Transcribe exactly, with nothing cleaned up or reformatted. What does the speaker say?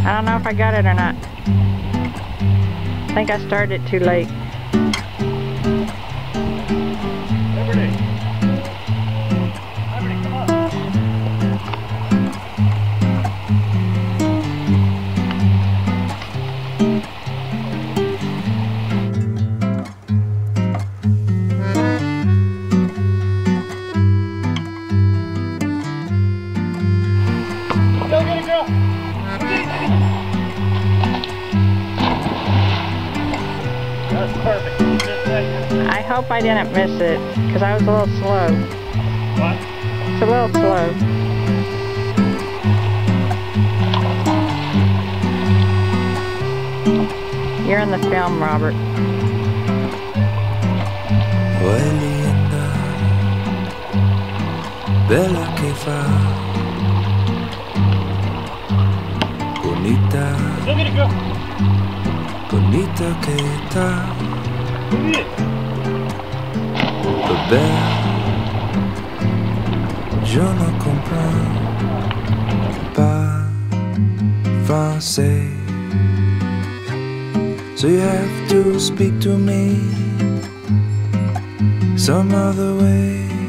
I don't know if I got it or not. I think I started too late. Liberty. Liberty, come on. Go get it, girl. Go get it, go get it. That's perfect. Just that. I hope I didn't miss it, because I was a little slow. What? It's a little slow. You're in the film, Robert. Oh, è linda, bella che fa, bonita, Go get it, girl. bonita che sta, Go get it. bella, je ne comprends pas français. So you have to speak to me some other way.